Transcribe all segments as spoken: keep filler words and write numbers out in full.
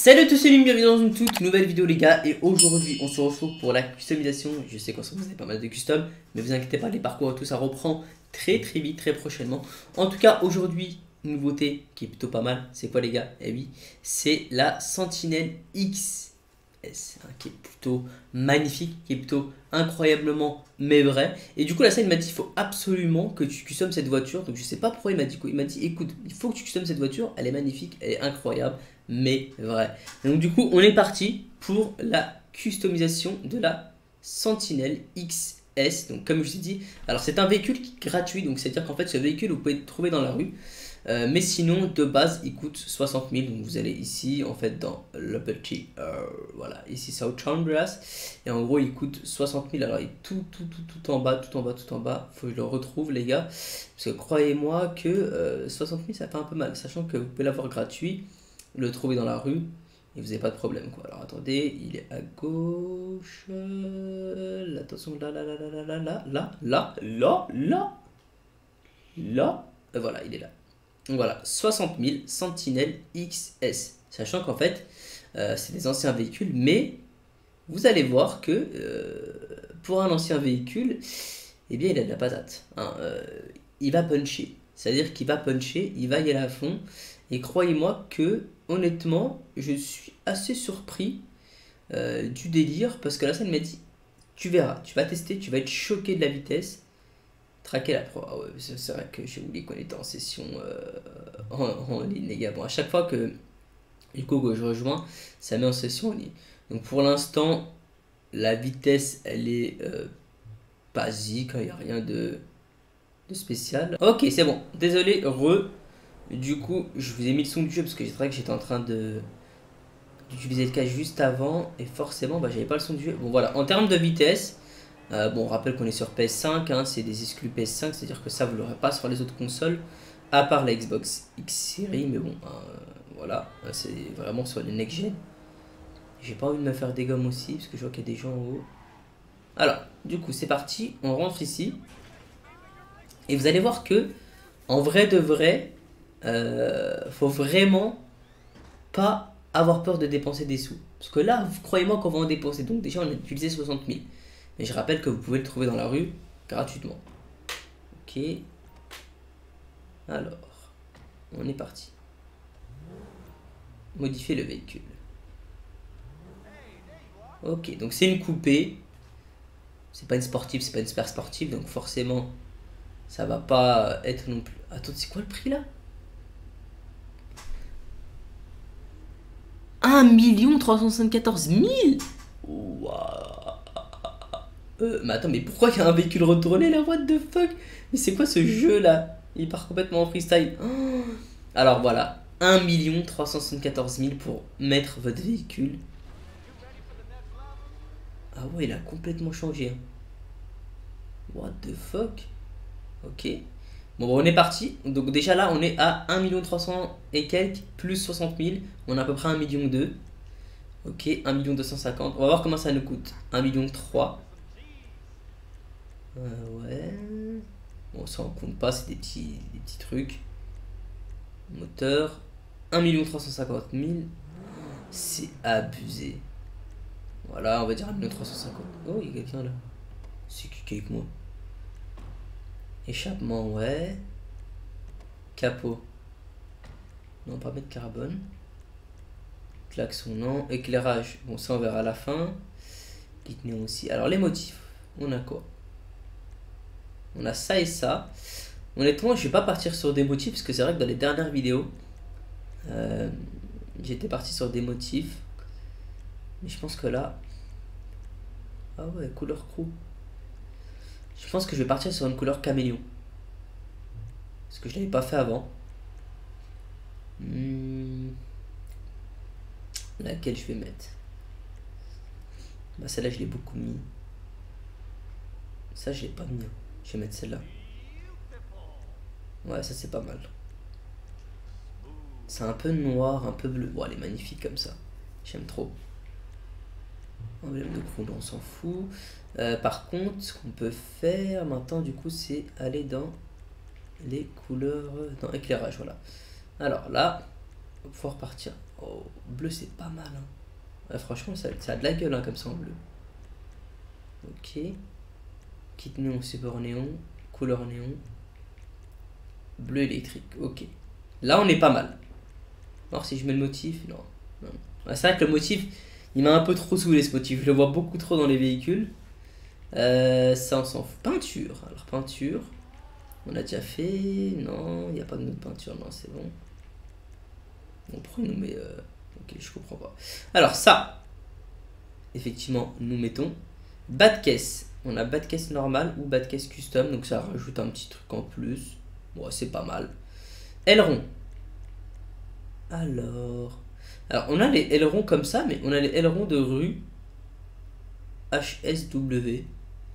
Salut à tous, c'est Lim, bienvenue dans une toute nouvelle vidéo les gars. Et aujourd'hui on se retrouve pour la customisation. Je sais qu'en ce moment vous avez pas mal de custom, mais vous inquiétez pas, les parcours et tout ça reprend très très vite, très prochainement. En tout cas aujourd'hui, une nouveauté qui est plutôt pas mal, c'est quoi les gars? Eh oui, c'est la Sentinelle X S, hein, qui est plutôt magnifique, qui est plutôt incroyablement mais vrai. Et du coup la scène m'a dit il faut absolument que tu customes cette voiture. Donc je sais pas pourquoi il m'a dit quoi. Il m'a dit écoute, il faut que tu customes cette voiture, elle est magnifique, elle est incroyable, mais vrai. Donc du coup on est parti pour la customisation de la Sentinelle X S. Donc comme je vous ai dit, alors c'est un véhicule qui est gratuit, donc c'est à dire qu'en fait ce véhicule vous pouvez le trouver dans la rue. Euh, mais sinon de base il coûte soixante mille. Donc vous allez ici en fait dans le petit euh, voilà ici South Chambers, et en gros il coûte soixante mille. Alors il est tout tout tout tout en bas, tout en bas, tout en bas. Faut que je le retrouve les gars, parce que croyez-moi que euh, soixante mille ça fait un peu mal, sachant que vous pouvez l'avoir gratuit, le trouver dans la rue et vous n'avez pas de problème quoi. Alors attendez, il est à gauche, euh, attention, là là là là là là là là là là là là, et voilà il est là. Donc voilà, soixante mille Sentinelle X S. Sachant qu'en fait, euh, c'est des anciens véhicules, mais vous allez voir que euh, pour un ancien véhicule, eh bien il a de la patate. Hein, euh, il va puncher. C'est-à-dire qu'il va puncher, il va y aller à fond. Et croyez-moi que, honnêtement, je suis assez surpris euh, du délire. Parce que la scène m'a dit, tu verras, tu vas tester, tu vas être choqué de la vitesse. Traquer la pro. Ah ouais, c'est vrai que j'ai oublié qu'on était en session euh, en, en ligne, les gars. Bon, à chaque fois que du coup que je rejoins, ça met en session en ligne. Donc pour l'instant, la vitesse elle est euh, basique, il n'y a rien de, de spécial. Ok, c'est bon. Désolé, re. Du coup, je vous ai mis le son du jeu parce que c'est vrai que j'étais en train de d'utiliser le cas juste avant et forcément, bah, j'avais pas le son du jeu. Bon voilà, en termes de vitesse. Euh, bon, on rappelle qu'on est sur P S cinq, hein, c'est des exclus P S cinq, c'est-à-dire que ça vous l'aurez pas sur les autres consoles, à part la Xbox X Series, mais bon, euh, voilà, c'est vraiment sur les next-gen. J'ai pas envie de me faire des gommes aussi, parce que je vois qu'il y a des gens en haut. Alors, du coup, c'est parti, on rentre ici, et vous allez voir que, en vrai de vrai, euh, faut vraiment pas avoir peur de dépenser des sous. Parce que là, croyez-moi qu'on va en dépenser, donc déjà on a utilisé soixante mille. Mais je rappelle que vous pouvez le trouver dans la rue gratuitement. Ok. Alors, on est parti. Modifier le véhicule. Ok, donc c'est une coupée. C'est pas une sportive, c'est pas une super sportive, donc forcément, ça va pas être non plus. Attends, c'est quoi le prix là? un million trois cent soixante-quatorze mille. Waouh. Euh, mais attends, mais pourquoi il y a un véhicule retourné là? What the fuck? Mais c'est quoi ce jeu là? Il part complètement en freestyle. Oh. Alors voilà, un million trois cent soixante-quatorze mille pour mettre votre véhicule. Ah ouais, il a complètement changé. Hein. What the fuck? Ok. Bon, bon, on est parti. Donc déjà là, on est à un million trois cents et quelques, plus soixante mille. On a à peu près un million deux. Ok, un million deux cent cinquante. On va voir comment ça nous coûte. un million trois. Euh, ouais. Bon, ça on compte pas, c'est des petits, des petits trucs. Moteur. un million trois cent cinquante mille. C'est abusé. Voilà, on va dire un million trois cent cinquante. Oh, il y a quelqu'un là. C'est qui avec moi? Échappement, ouais. Capot. Non, pas mettre carbone. Klaxon, non. Éclairage. Bon, ça on verra à la fin. Kit néon aussi. Alors, les motifs. On a quoi? On a ça et ça. Honnêtement, je vais pas partir sur des motifs parce que c'est vrai que dans les dernières vidéos, euh, j'étais parti sur des motifs. Mais je pense que là... Ah ouais, couleur crew. Je pense que je vais partir sur une couleur caméléon. Parce que je l'avais pas fait avant. Hmm. Laquelle je vais mettre? Bah celle-là, je l'ai beaucoup mis. Ça, je l'ai pas mis. Je vais mettre celle-là. Ouais, ça c'est pas mal. C'est un peu noir, un peu bleu. Bon, elle est magnifique comme ça. J'aime trop. Emblème de crew, on s'en fout. Euh, par contre, ce qu'on peut faire maintenant, du coup, c'est aller dans les couleurs, dans éclairage, voilà. Alors là, on va pouvoir partir. Oh, bleu c'est pas mal. Hein. Ouais, franchement, ça, ça a de la gueule hein, comme ça en bleu. Ok. Kit néon, support néon, couleur néon. Bleu électrique, ok. Là on est pas mal. Alors si je mets le motif, non. non. Ouais, c'est vrai que le motif, il m'a un peu trop saoulé ce motif. Je le vois beaucoup trop dans les véhicules. Euh, ça on s'en fout. Peinture, alors peinture. On a déjà fait. Non, il n'y a pas de notre peinture, non c'est bon. Bon, pourquoi il nous met... Euh... Ok, je comprends pas. Alors ça, effectivement, nous mettons bas de caisse. On a bas de caisse normal ou bas de caisse custom, donc ça rajoute un petit truc en plus. Bon, c'est pas mal. Aileron. Alors... Alors, on a les ailerons comme ça, mais on a les ailerons de rue H S W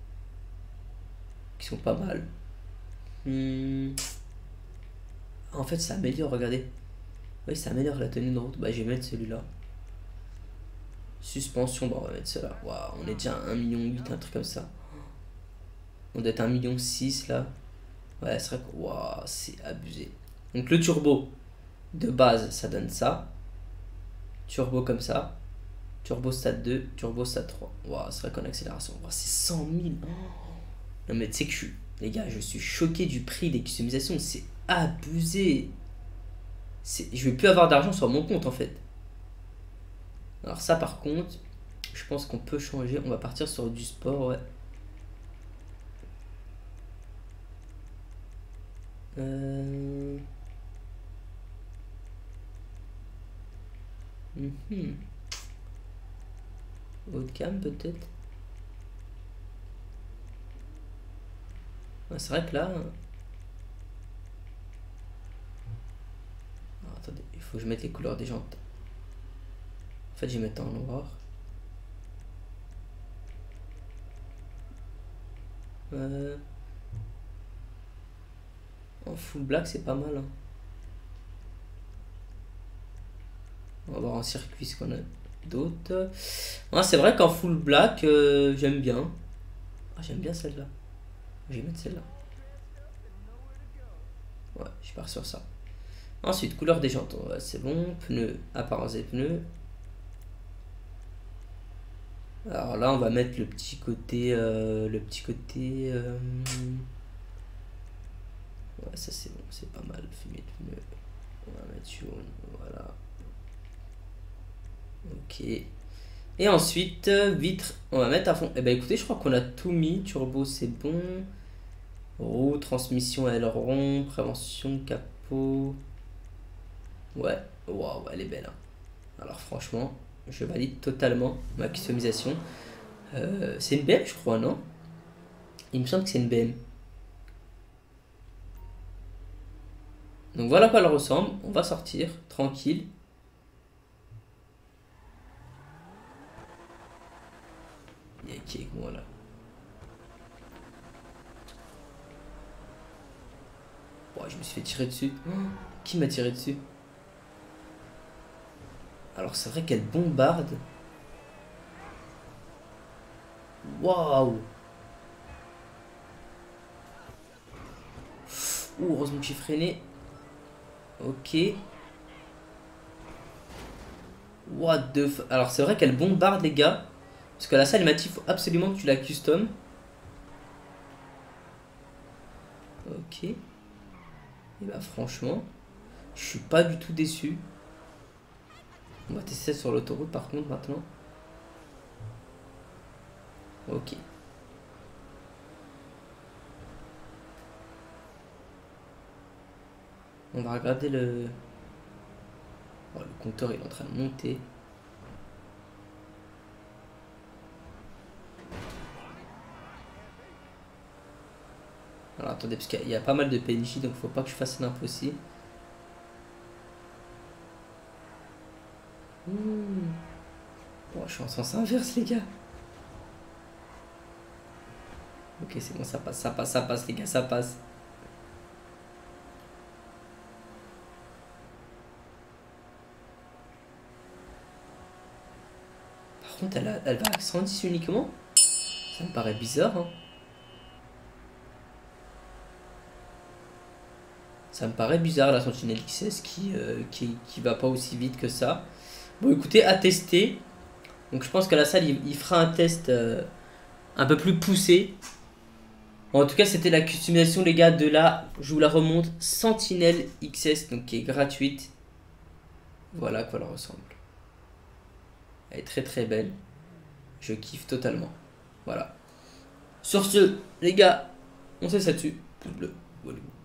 qui sont pas mal. Hmm. En fait, ça améliore, regardez. Oui, ça améliore la tenue de route. Bah, je vais mettre celui-là. Suspension, bah, on va mettre cela. Waouh, on est déjà à un million huit, un truc comme ça. On doit être un million six là. Ouais, c'est vrai que waouh, c'est abusé. Donc, le turbo de base, ça donne ça. Turbo comme ça. Turbo stade deux, turbo stade trois. Waouh, c'est vrai qu'en accélération, wow, c'est cent mille. Oh. Non, mais tu sais que je suis. Les gars, je suis choqué du prix des customisations. C'est abusé. Je vais plus avoir d'argent sur mon compte en fait. Alors, ça par contre, je pense qu'on peut changer. On va partir sur du sport, ouais. Euh... Mm-hmm. Haut de gamme peut-être. Ouais, c'est vrai que là... Ah, attendez, il faut que je mette les couleurs des jantes. En fait, je vais mettre en noir. Euh... En full black, c'est pas mal. Hein. On va voir en circuit ce qu'on a d'autres. Ouais, c'est vrai qu'en full black, euh, j'aime bien. Ah, j'aime bien celle-là. Je vais mettre celle-là. Ouais, je pars sur ça. Ensuite, couleur des jantes. Ouais, c'est bon. Pneus, apparence des pneus. Alors là, on va mettre le petit côté... Euh, le petit côté... Euh... Ouais, ça c'est bon, c'est pas mal. Fumée de pneus. On va mettre jaune. Voilà. Ok. Et ensuite, vitre, on va mettre à fond. Et eh ben écoutez, je crois qu'on a tout mis. Turbo, c'est bon. Roue, transmission, aileron, prévention, capot. Ouais, waouh, elle est belle. Hein. Alors franchement, je valide totalement ma customisation. Euh, c'est une B M, je crois, non? Il me semble que c'est une B M. Donc voilà à quoi elle ressemble. On va sortir, tranquille. Il y a qui avec moi là? Oh, je me suis fait tirer dessus. Oh, qui m'a tiré dessus? Alors c'est vrai qu'elle bombarde. Waouh! Ouh, heureusement que j'ai freiné. Ok. What the f... Alors c'est vrai qu'elle bombarde les gars. Parce que la salle m'a dit il faut absolument que tu la custom. Ok. Et bah franchement, je suis pas du tout déçu. On va tester ça sur l'autoroute par contre maintenant. Ok. On va regarder le... Oh, le compteur il est en train de monter. Alors attendez, parce qu'il y a pas mal de P N J, donc faut pas que je fasse l'impossible. Mmh. Oh, je suis en sens inverse les gars. Ok, c'est bon, ça passe, ça passe, ça passe les gars, ça passe. Par contre, elle, a, elle va à cent dix uniquement. Ça me paraît bizarre. Hein. Ça me paraît bizarre la Sentinelle X S qui, euh, qui, qui va pas aussi vite que ça. Bon écoutez, à tester. Donc je pense qu'à la salle il, il fera un test euh, un peu plus poussé. Bon, en tout cas c'était la customisation les gars de la, je vous la remonte, Sentinelle X S, donc qui est gratuite. Voilà à quoi elle ressemble. Elle est très très belle. Je kiffe totalement. Voilà. Sur ce, les gars, on se laisse là-dessus. Pouce bleu. Voilà.